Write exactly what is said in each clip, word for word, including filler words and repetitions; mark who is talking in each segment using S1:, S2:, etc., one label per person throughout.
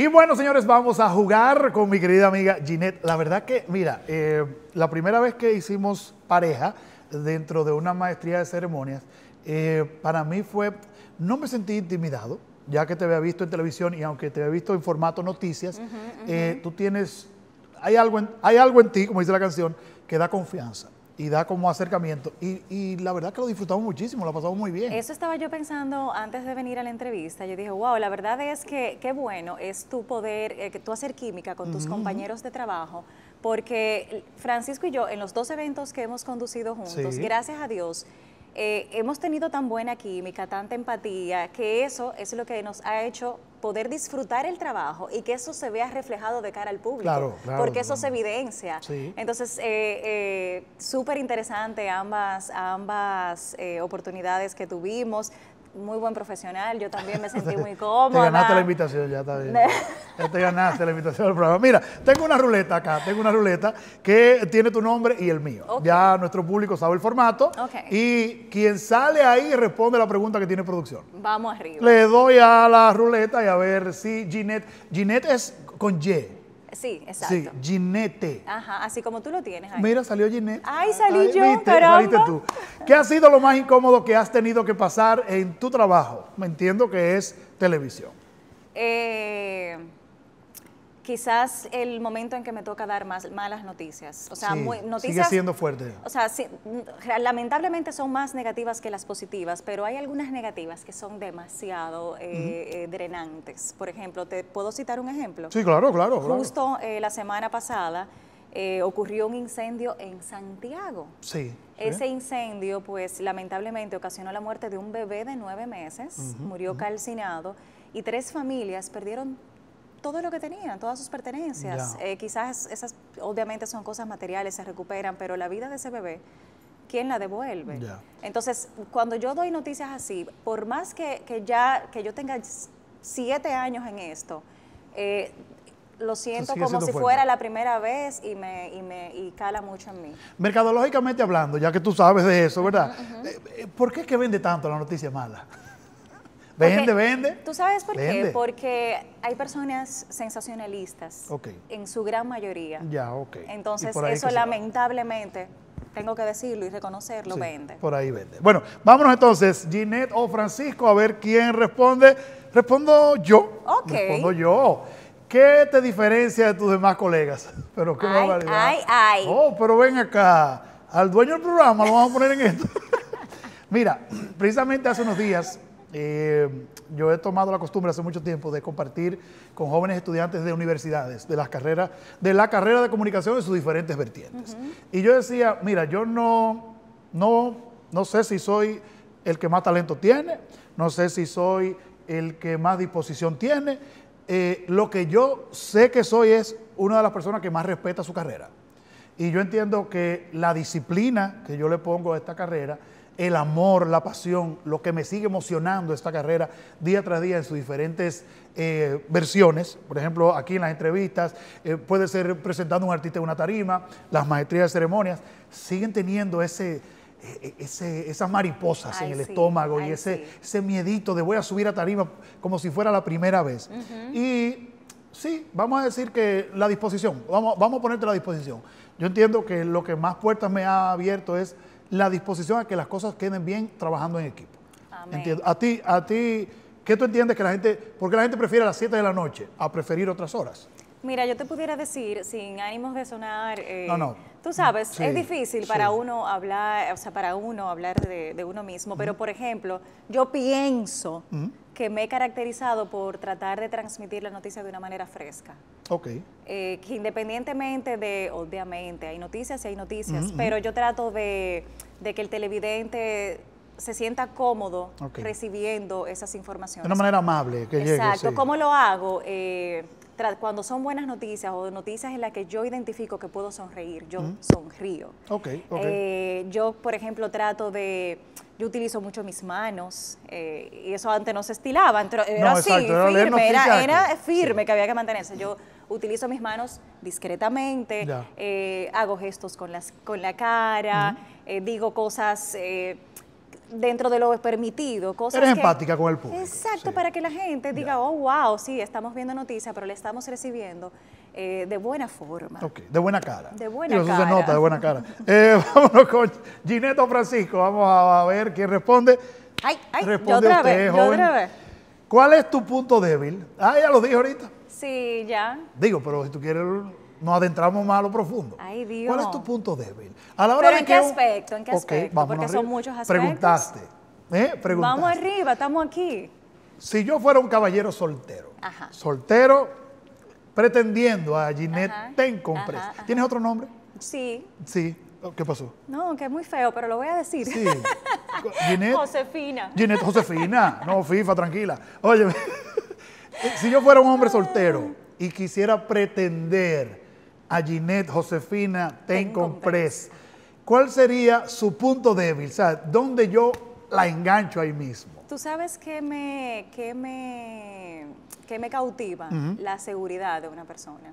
S1: bueno, señores, vamos a jugar con mi querida amiga Ginette. La verdad que, mira, eh, la primera vez que hicimos pareja dentro de una maestría de ceremonias, eh, para mí fue, no me sentí intimidado, ya que te había visto en televisión y aunque te había visto en formato noticias, uh-huh, uh-huh. Eh, tú tienes, hay algo, en, hay algo en ti, como dice la canción, que da confianza y da como acercamiento. Y, y la verdad que lo disfrutamos muchísimo, lo pasamos muy bien.
S2: Eso estaba yo pensando antes de venir a la entrevista. Yo dije, wow, la verdad es que qué bueno es tu poder, eh, que tú hacer química con tus uh-huh. compañeros de trabajo, porque Francisco y yo, en los dos eventos que hemos conducido juntos, sí. gracias a Dios, eh, hemos tenido tan buena química, tanta empatía, que eso es lo que nos ha hecho poder disfrutar el trabajo y que eso se vea reflejado de cara al público,
S1: claro, claro,
S2: porque eso
S1: claro.
S2: se evidencia.
S1: Sí.
S2: Entonces, eh, eh, súper interesante ambas, ambas eh, oportunidades que tuvimos. Muy buen profesional, yo también me sentí muy cómoda.
S1: Te ganaste la invitación, ya está bien. Ya te ganaste la invitación al programa. Mira, tengo una ruleta acá, tengo una ruleta que tiene tu nombre y el mío. Okay. Ya nuestro público sabe el formato.
S2: Okay.
S1: Y quien sale ahí responde la pregunta que tiene producción.
S2: Vamos arriba.
S1: Le doy a la ruleta y a ver si Ginette, Ginette es con Y.
S2: Sí, exacto.
S1: Sí, Ginette.
S2: Ajá, así como tú lo tienes ahí.
S1: Mira, salió Ginette.
S2: Ay, salí
S1: Ay,
S2: yo,
S1: ¿viste?
S2: caramba.
S1: Saliste tú. ¿Qué ha sido lo más incómodo que has tenido que pasar en tu trabajo? Me entiendo que es televisión.
S2: Eh, quizás el momento en que me toca dar más, malas noticias. O sea,
S1: sí,
S2: muy, noticias,
S1: sigue siendo fuerte.
S2: O sea, sí, lamentablemente son más negativas que las positivas, pero hay algunas negativas que son demasiado eh, uh-huh. eh, drenantes. Por ejemplo, ¿te puedo citar un ejemplo?
S1: Sí, claro, claro.
S2: Justo
S1: claro.
S2: Eh, la semana pasada eh, ocurrió un incendio en Santiago.
S1: Sí.
S2: Ese
S1: ¿sí?
S2: incendio, pues, lamentablemente ocasionó la muerte de un bebé de nueve meses, uh-huh, murió uh-huh. calcinado, y tres familias perdieron todo lo que tenían, todas sus pertenencias. Eh, quizás esas, obviamente, son cosas materiales, se recuperan, pero la vida de ese bebé, ¿quién la devuelve?
S1: Yeah.
S2: Entonces, cuando yo doy noticias así, por más que, que ya que yo tenga siete años en esto, eh, lo siento como si fuerte. fuera la primera vez y me, y me y cala mucho en mí.
S1: Mercadológicamente hablando, ya que tú sabes de eso, ¿verdad?
S2: Uh-huh, uh-huh.
S1: ¿Por qué es que vende tanto la noticia mala? Vende,
S2: Porque,
S1: vende.
S2: ¿Tú sabes por
S1: vende.
S2: qué? Porque hay personas sensacionalistas,
S1: okay.
S2: en su gran mayoría.
S1: Ya, ok.
S2: Entonces, eso lamentablemente, tengo que decirlo y reconocerlo,
S1: sí,
S2: vende.
S1: Por ahí vende. Bueno, vámonos entonces, Ginette o Francisco, a ver quién responde. Respondo yo.
S2: Ok.
S1: Respondo yo. ¿Qué te diferencia de tus demás colegas? Pero qué
S2: ay,
S1: barbaridad.
S2: Ay, ay.
S1: Oh, pero ven acá. Al dueño del programa lo vamos a poner en esto. Mira, precisamente hace unos días, Eh, yo he tomado la costumbre hace mucho tiempo de compartir con jóvenes estudiantes de universidades, de las carreras, de la carrera de comunicación en sus diferentes vertientes. Uh-huh. Y yo decía, mira, yo no, no, no sé si soy el que más talento tiene, no sé si soy el que más disposición tiene, eh, lo que yo sé que soy es una de las personas que más respeta su carrera. Y yo entiendo que la disciplina que yo le pongo a esta carrera, el amor, la pasión, lo que me sigue emocionando esta carrera día tras día en sus diferentes eh, versiones. Por ejemplo, aquí en las entrevistas, eh, puede ser presentando un artista en una tarima, las maestrías de ceremonias, siguen teniendo ese, eh, ese, esas mariposas ay, en el sí, estómago ay, y ese, sí. ese miedito de voy a subir a tarima como si fuera la primera vez. Uh-huh. Y sí, vamos a decir que la disposición, vamos, vamos a ponerte la disposición. Yo entiendo que lo que más puertas me ha abierto es la disposición a que las cosas queden bien trabajando en equipo. Entiendo. A ti, a ti, ¿qué tú entiendes que la gente, por qué la gente prefiere a las siete de la noche a preferir otras horas?
S2: Mira, yo te pudiera decir, sin ánimos de sonar, eh,
S1: no, no.
S2: tú sabes,
S1: sí,
S2: es difícil para
S1: sí.
S2: uno hablar, o sea, para uno hablar de, de uno mismo, uh-huh. pero por ejemplo, yo pienso uh-huh. que me he caracterizado por tratar de transmitir la noticia de una manera fresca.
S1: Ok.
S2: Eh, que independientemente de, obviamente, hay noticias y hay noticias, uh-huh. pero yo trato de, de que el televidente se sienta cómodo okay. recibiendo esas informaciones.
S1: De una manera amable, que llegue.
S2: Exacto.
S1: Sí.
S2: ¿Cómo lo hago? Eh, cuando son buenas noticias o noticias en las que yo identifico que puedo sonreír, yo uh-huh. sonrío.
S1: Okay, okay.
S2: Eh, yo, por ejemplo, trato de... Yo utilizo mucho mis manos, eh, y eso antes no se estilaba, era
S1: no,
S2: así,
S1: exacto,
S2: firme, era, era firme
S1: sí.
S2: que había que mantenerse. Yo utilizo mis manos discretamente, eh, hago gestos con, las, con la cara, uh-huh. eh, digo cosas... Eh, dentro de lo permitido, cosas
S1: Eres
S2: que-
S1: empática con el público.
S2: Exacto,
S1: sí.
S2: para que la gente diga,
S1: Ya.
S2: oh, wow, sí, estamos viendo noticias, pero le estamos recibiendo eh, de buena forma.
S1: Ok, de buena cara.
S2: De buena
S1: Digo, eso
S2: cara.
S1: se nota, de buena cara. Eh, vámonos con Ginette o Francisco. Vamos a ver quién responde.
S2: Ay, ay, yo
S1: Responde
S2: otra
S1: usted,
S2: vez, yo
S1: joven.
S2: otra vez.
S1: ¿Cuál es tu punto débil? Ah, ya lo dije ahorita.
S2: Sí, ya.
S1: Digo, pero si tú quieres, nos adentramos más a lo profundo.
S2: Ay, Dios.
S1: ¿Cuál es tu punto débil? A la hora
S2: ¿Pero
S1: de
S2: en
S1: que
S2: qué
S1: un-
S2: aspecto? ¿En qué
S1: Ok,
S2: aspecto?
S1: vámonos
S2: Porque son
S1: arriba.
S2: muchos aspectos.
S1: Preguntaste. ¿eh? Preguntaste.
S2: Vamos arriba, estamos aquí.
S1: Si yo fuera un caballero soltero,
S2: Ajá.
S1: soltero pretendiendo a Ginette
S2: Ajá,
S1: Tencompres.
S2: ajá, ajá.
S1: ¿Tienes otro nombre?
S2: Sí.
S1: Sí. ¿Qué pasó?
S2: No, que es muy feo, pero lo voy a decir.
S1: Sí. Ginette.
S2: Josefina.
S1: Ginette Josefina. No, FIFA, tranquila. Oye, si yo fuera un hombre soltero y quisiera pretender a Ginette Josefina Tencompres, ¿cuál sería su punto débil? O sea, ¿dónde yo la engancho ahí mismo?
S2: Tú sabes que me, que me, que me cautiva la seguridad de una persona.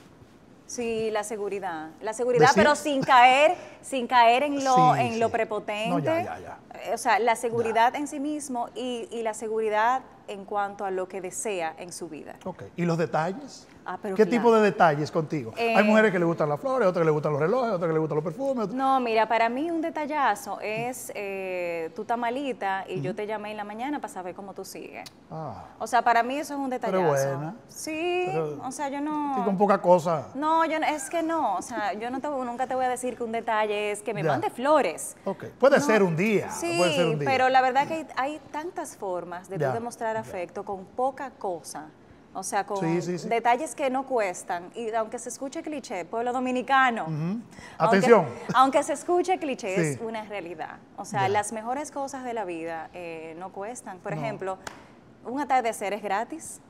S2: Sí, la seguridad. La seguridad,
S1: Decir-
S2: pero sin caer, sin caer en lo,
S1: Sí,
S2: en
S1: sí.
S2: lo prepotente.
S1: No, ya, ya, ya.
S2: Eh, O sea, la seguridad en sí mismo y, y la seguridad en cuanto a lo que desea en su vida.
S1: Ok. ¿Y los detalles?
S2: Ah, pero
S1: ¿Qué
S2: claro.
S1: tipo de detalles contigo?
S2: Eh,
S1: Hay mujeres que le gustan las flores, otras que le gustan los relojes, otras que le gustan los perfumes. otras-
S2: No, mira, para mí un detallazo es eh, tú estás malita y yo te llamé en la mañana para saber cómo tú sigues.
S1: Ah,
S2: O sea, para mí eso es un detallazo.
S1: buena.
S2: Sí,
S1: Pero-
S2: o sea, yo
S1: sí,
S2: no...
S1: con poca cosa.
S2: No, yo no- es que no, o sea, yo no te, nunca te voy a decir que un detalle es que me
S1: Ya.
S2: mande flores.
S1: Ok. Puede
S2: No,
S1: ser un día.
S2: Sí,
S1: puede ser un día.
S2: pero la verdad que hay, hay tantas formas de tú
S1: Ya,
S2: demostrar
S1: ya.
S2: afecto con poca cosa. O sea, con
S1: Sí, sí, sí.
S2: detalles que no cuestan. Y aunque se escuche cliché, pueblo dominicano. aunque-
S1: Atención.
S2: Aunque, se escuche cliché,
S1: Sí.
S2: es una realidad. O sea,
S1: Ya.
S2: las mejores cosas de la vida eh, no cuestan. Por
S1: No.
S2: ejemplo, un atardecer es gratis.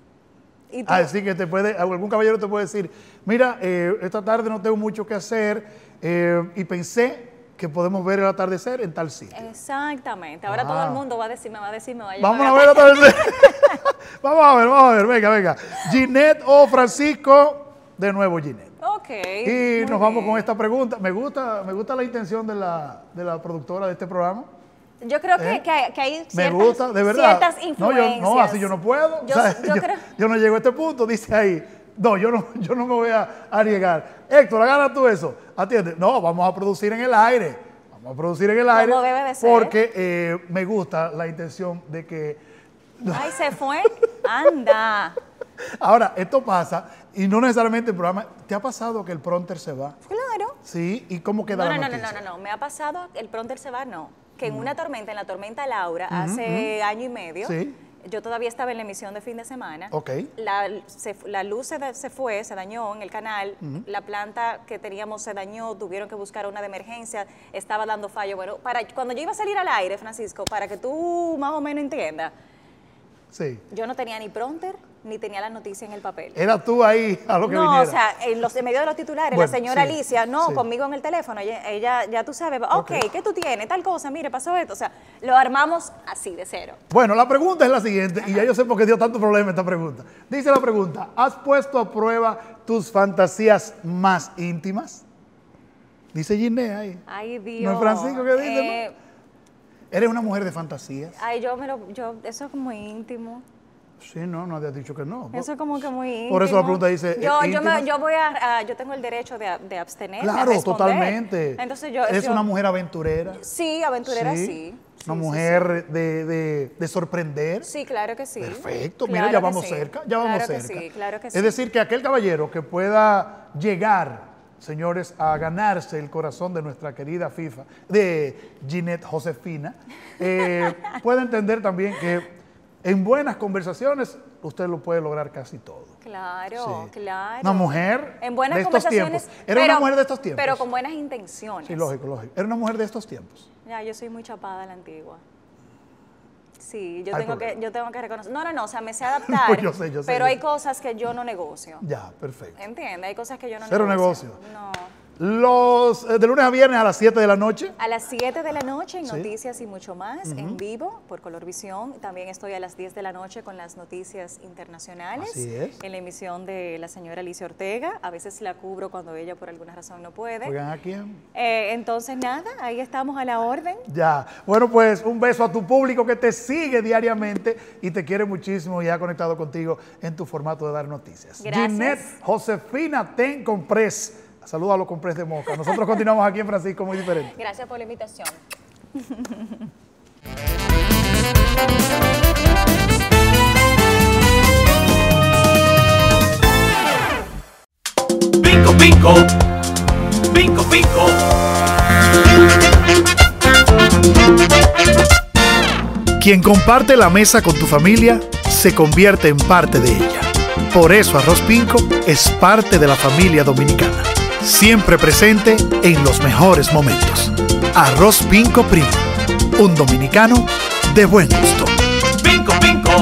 S2: Y tú-
S1: Ah, sí, que te puede, algún caballero te puede decir, mira, eh, esta tarde no tengo mucho que hacer eh, y pensé que podemos ver el atardecer en tal sitio.
S2: Exactamente. Ahora
S1: Ah.
S2: todo el mundo va a decir, me va a decir, me va a llevar
S1: Vamos a ver el atardecer. vamos a ver, vamos a ver, venga, venga. Ginette o Francisco, de nuevo Ginette.
S2: Ok.
S1: Y
S2: muy
S1: nos vamos
S2: bien.
S1: con esta pregunta. Me gusta, me gusta la intención de la, de la productora de este programa.
S2: Yo creo que,
S1: ¿Eh?
S2: que hay, que hay
S1: Me
S2: ciertas,
S1: gusta, de verdad.
S2: ciertas
S1: No,
S2: influencias.
S1: yo, no, así yo no puedo.
S2: Yo-
S1: O sea,
S2: yo
S1: yo,
S2: creo-
S1: yo no llego a este punto, dice ahí. No, yo no, yo no me voy a arriesgar. Héctor, agarra tú eso. Atiende. No, vamos a producir en el aire. Vamos a producir en el aire.
S2: Como debe de ser.
S1: Porque eh, me gusta la intención de que.
S2: Ay, se fue. Anda.
S1: Ahora, esto pasa, y no necesariamente el programa. ¿Te ha pasado que el pronter se va?
S2: Claro.
S1: Sí, ¿y cómo queda
S2: No,
S1: la
S2: no, no, no,
S1: noticia?
S2: no, no, no. Me ha pasado, el pronter se va, no. Que en una tormenta, en la tormenta Laura, hace año y medio,
S1: Sí.
S2: yo todavía estaba en la emisión de fin de semana.
S1: Ok.
S2: La, se- la luz se, da- se fue, se dañó en el canal, la planta que teníamos se dañó, tuvieron que buscar una de emergencia, estaba dando fallo. Bueno, para, cuando yo iba a salir al aire, Francisco, para que tú más o menos entiendas,
S1: Sí.
S2: yo no tenía ni pronter, ni tenía la noticia en el papel.
S1: Era tú ahí a lo que
S2: No,
S1: viniera.
S2: o sea, en, los, en medio de los titulares,
S1: Bueno,
S2: la señora
S1: sí,
S2: Alicia, no,
S1: sí.
S2: conmigo en el teléfono, ella, ella, ya tú sabes, ok,
S1: Ok.
S2: ¿qué tú tienes? Tal cosa, mire, pasó esto. O sea, lo armamos así, de cero.
S1: Bueno, la pregunta es la siguiente, y ya yo sé por qué dio tanto problema esta pregunta. Dice la pregunta, ¿has puesto a prueba tus fantasías más íntimas? Dice Ginette ahí.
S2: Ay, Dios.
S1: ¿No es Francisco que dice,
S2: Eh,
S1: ¿Eres una mujer de fantasías?
S2: Ay, yo me lo, yo, eso es muy íntimo.
S1: Sí, no, no habías dicho que no.
S2: Eso es como que muy íntimo.
S1: Por eso la pregunta dice,
S2: Yo,
S1: eh,
S2: yo, me-
S1: íntimas.
S2: yo voy a, a- yo tengo el derecho de, de abstenerme, a
S1: Claro,
S2: responder.
S1: totalmente.
S2: Entonces yo,
S1: ¿Eres
S2: yo-
S1: una mujer aventurera?
S2: Sí, aventurera sí. Sí,
S1: Una
S2: sí,
S1: mujer De, de- de sorprender.
S2: Sí, claro que sí.
S1: Perfecto,
S2: Claro
S1: mira, ya
S2: que
S1: vamos
S2: sí.
S1: cerca, ya vamos
S2: Claro que
S1: cerca.
S2: sí, claro que sí.
S1: Es decir, que aquel caballero que pueda llegar, señores, a ganarse el corazón de nuestra querida FIFA, de Ginette Josefina, eh, puede entender también que en buenas conversaciones usted lo puede lograr casi todo.
S2: Claro,
S1: Sí.
S2: claro.
S1: Una mujer
S2: en buenas
S1: de estos
S2: conversaciones,
S1: tiempos. Era una mujer de estos tiempos.
S2: Pero con buenas intenciones.
S1: Sí, lógico, lógico. Era una mujer de estos tiempos.
S2: Ya, yo soy muy chapada a la antigua. Sí, yo
S1: Hay
S2: tengo que,
S1: problema.
S2: yo tengo que reconocer. No, no, no, o sea, me sé adaptar.
S1: Pues yo sé, yo sé,
S2: Pero
S1: yo
S2: hay
S1: sé.
S2: cosas que yo no negocio.
S1: Ya, perfecto.
S2: ¿Entiendes? Hay cosas que yo no
S1: Cero
S2: negocio.
S1: negocio.
S2: No.
S1: Los, eh, de lunes a viernes a las siete de la noche.
S2: A las siete de la noche en
S1: Sí.
S2: Noticias y Mucho Más,
S1: Ujú.
S2: en vivo por Colorvisión. También estoy a las diez de la noche con las noticias internacionales.
S1: Así es.
S2: En la emisión de la señora Alicia Ortega. A veces la cubro cuando ella por alguna razón no puede.
S1: Oigan, ¿a quién?
S2: Eh, entonces, nada, ahí estamos a la orden.
S1: Ya. Bueno, pues un beso a tu público que te sigue diariamente y te quiere muchísimo y ha conectado contigo en tu formato de dar noticias.
S2: Gracias.
S1: Ginette Josefina Ten Comprés. Saludos a los Comprés de Moca. Nosotros continuamos aquí en Francisco Muy Diferente.
S2: Gracias por la invitación.
S3: Pinco, pinco, pinco, pinco.
S1: Quien comparte la mesa con tu familia se convierte en parte de ella. Por eso Arroz Pinco es parte de la familia dominicana. Siempre presente en los mejores momentos. Arroz Pinco Primo. Un dominicano de buen gusto.
S3: Pinco, pinco.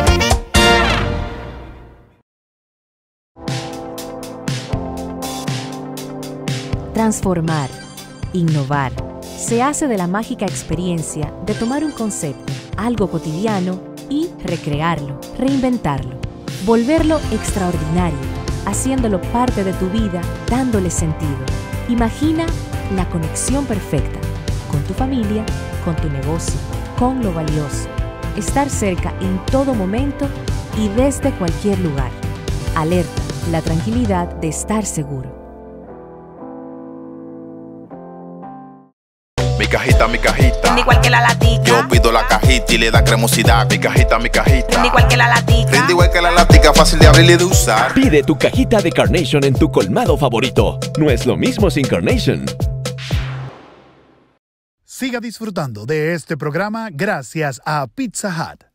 S4: Transformar, innovar, se hace de la mágica experiencia de tomar un concepto, algo cotidiano, y recrearlo, reinventarlo, volverlo extraordinario, haciéndolo parte de tu vida, dándole sentido. Imagina la conexión perfecta con tu familia, con tu negocio, con lo valioso. Estar cerca en todo momento y desde cualquier lugar. Alerta, la tranquilidad de estar seguro.
S5: Mi cajita, mi cajita.
S6: Igual que la latica.
S5: Yo pido la cajita y le da cremosidad. Mi cajita, mi cajita.
S6: Igual que la latica.
S5: Rinde igual que la latica, fácil de abrir y de usar.
S7: Pide tu cajita de Carnation en tu colmado favorito. No es lo mismo sin Carnation.
S1: Siga disfrutando de este programa gracias a Pizza Hut.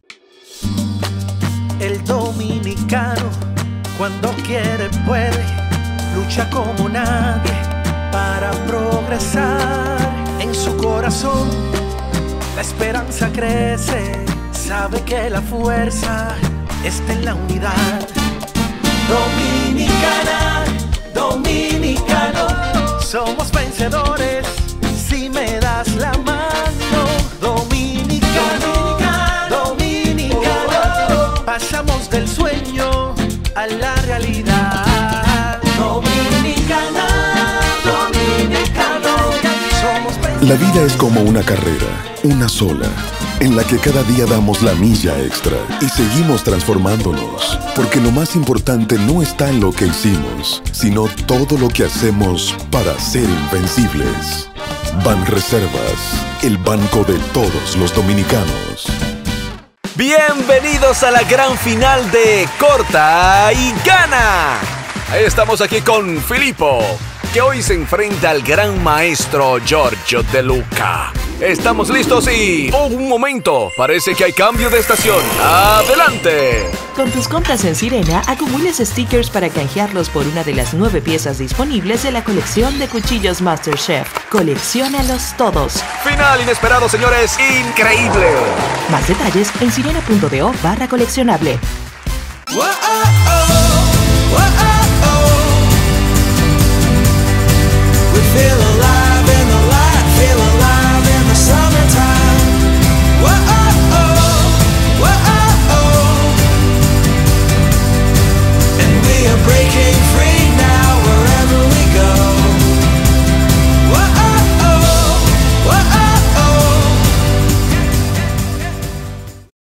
S8: El dominicano, cuando quiere, puede, lucha como nadie para progresar. En su corazón, la esperanza crece, sabe que la fuerza está en la unidad. Dominicana, dominicano, somos vencedores si me das la mano. Dominicano, dominicano, pasamos del sueño a la realidad. Dominicana, dominicano, somos vencedores.
S9: La vida es como una carrera, una sola, en la que cada día damos la milla extra y seguimos transformándonos. Porque lo más importante no está en lo que hicimos, sino todo lo que hacemos para ser invencibles. Banreservas, el banco de todos los dominicanos.
S10: Bienvenidos a la gran final de Corta y Gana. Estamos aquí con Filippo, que hoy se enfrenta al gran maestro Giorgio De Luca. ¿Estamos listos? Y... ¡oh, un momento! Parece que hay cambio de estación. ¡Adelante!
S11: Con tus compras en Sirena, acumules stickers para canjearlos por una de las nueve piezas disponibles de la colección de cuchillos MasterChef. Colecciónalos todos.
S10: Final inesperado, señores. ¡Increíble!
S11: Más detalles en sirena punto do barra coleccionable.
S8: Wow, oh, oh, wow, oh.